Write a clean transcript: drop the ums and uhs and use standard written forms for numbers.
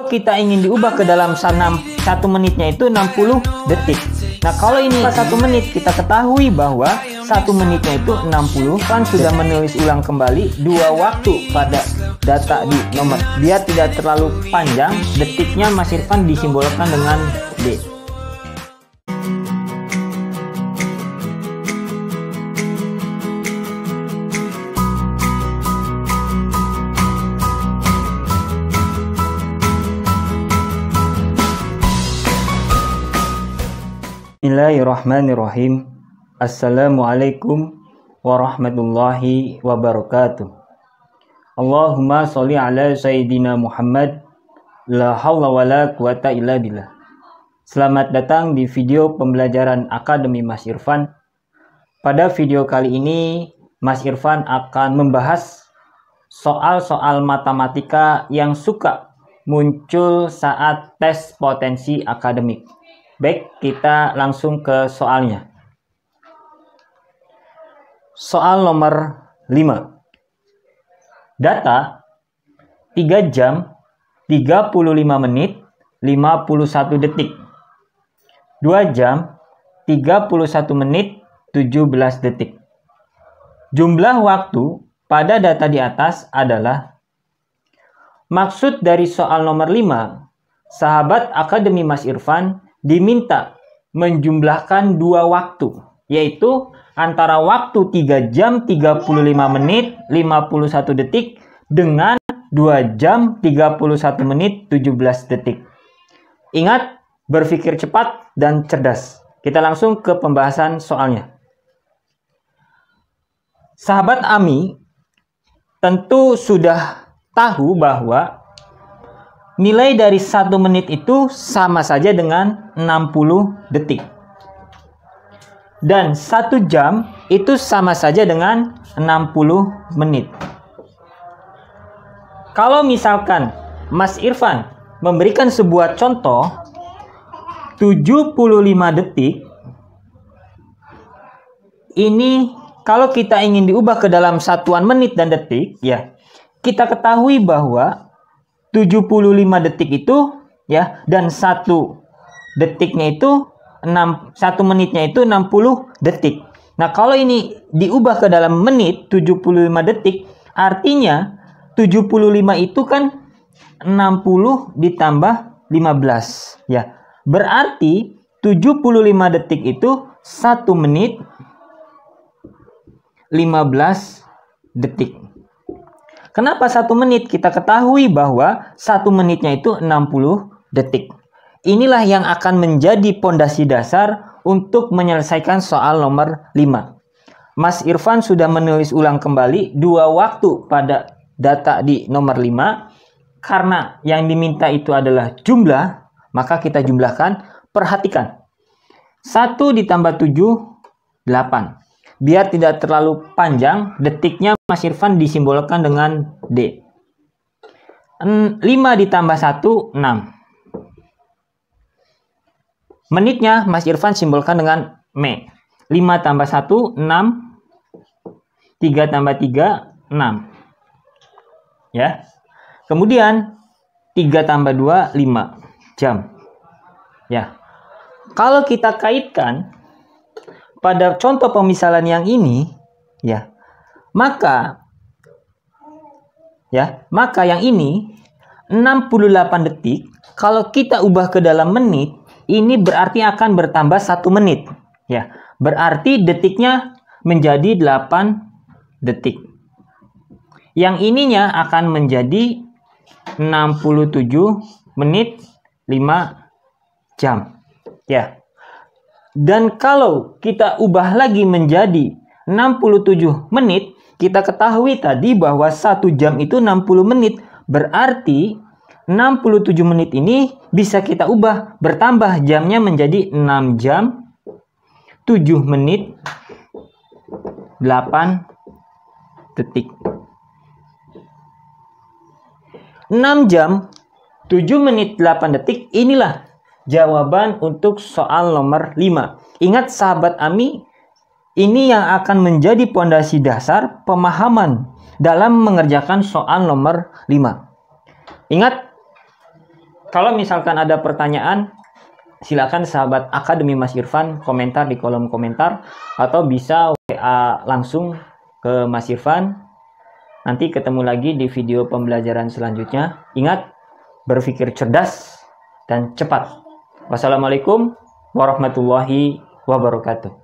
Kita ingin diubah ke dalam 1 menitnya itu 60 detik. Nah, kalau ini 1 menit, kita ketahui bahwa 1 menitnya itu 60. Kan sudah menulis ulang kembali 2 waktu pada data di nomor. Biar tidak terlalu panjang, detiknya Mas Irfan disimbolkan dengan D. Bismillahirrahmanirrahim. Assalamualaikum warahmatullahi wabarakatuh. Allahumma sholli ala sayyidina Muhammad. La haula wala quwata illa billah. Selamat datang di video pembelajaran Akademi Mas Irfan. Pada video kali ini Mas Irfan akan membahas soal-soal matematika yang suka muncul saat tes potensi akademik. Baik, kita langsung ke soalnya. Soal nomor 5. Data 3 jam 35 menit 51 detik. 2 jam 31 menit 17 detik. Jumlah waktu pada data di atas adalah. Maksud dari soal nomor 5, sahabat Akademi Mas Irfan diminta menjumlahkan 2 waktu, yaitu antara waktu 3 jam 35 menit 51 detik dengan 2 jam 31 menit 17 detik. Ingat, berpikir cepat dan cerdas. Kita langsung ke pembahasan soalnya. Sahabat Ami tentu sudah tahu bahwa nilai dari 1 menit itu sama saja dengan 60 detik. Dan 1 jam itu sama saja dengan 60 menit. Kalau misalkan Mas Irfan memberikan sebuah contoh 75 detik, ini kalau kita ingin diubah ke dalam satuan menit dan detik, ya, kita ketahui bahwa 75 detik itu, ya, dan 1 detiknya itu 1 menitnya itu 60 detik. Nah, kalau ini diubah ke dalam menit 75 detik, artinya 75 itu kan 60 ditambah 15, ya. Berarti 75 detik itu 1 menit 15 detik. Kenapa 1 menit? Kita ketahui bahwa 1 menitnya itu 60 detik. Inilah yang akan menjadi pondasi dasar untuk menyelesaikan soal nomor 5. Mas Irfan sudah menulis ulang kembali 2 waktu pada data di nomor 5. Karena yang diminta itu adalah jumlah, maka kita jumlahkan. Perhatikan. 1 ditambah 7, 8. Biar tidak terlalu panjang, detiknya Mas Irfan disimbolkan dengan D. 5 ditambah 1, 6. Menitnya Mas Irfan simbolkan dengan M. 5 tambah 1, 6. 3 tambah 3, 6. Ya. Kemudian 3 tambah 2, 5 jam. Ya. Kalau kita kaitkan pada contoh pemisalan yang ini, ya, maka yang ini 68 detik, kalau kita ubah ke dalam menit, ini berarti akan bertambah 1 menit, ya. Berarti detiknya menjadi 8 detik. Yang ininya akan menjadi 67 menit 5 jam, ya. Dan kalau kita ubah lagi menjadi 67 menit, kita ketahui tadi bahwa 1 jam itu 60 menit. Berarti 67 menit ini bisa kita ubah, bertambah jamnya menjadi 6 jam, 7 menit, 8 detik. 6 jam, 7 menit, 8 detik, inilah jawaban untuk soal nomor 5. Ingat sahabat Ami, ini yang akan menjadi pondasi dasar pemahaman dalam mengerjakan soal nomor 5. Ingat, Kalau misalkan ada pertanyaan, silakan sahabat Akademi Mas Irfan komentar di kolom komentar atau bisa WA langsung ke Mas Irfan. Nanti ketemu lagi di video pembelajaran selanjutnya. Ingat, berpikir cerdas dan cepat. Wassalamualaikum warahmatullahi wabarakatuh.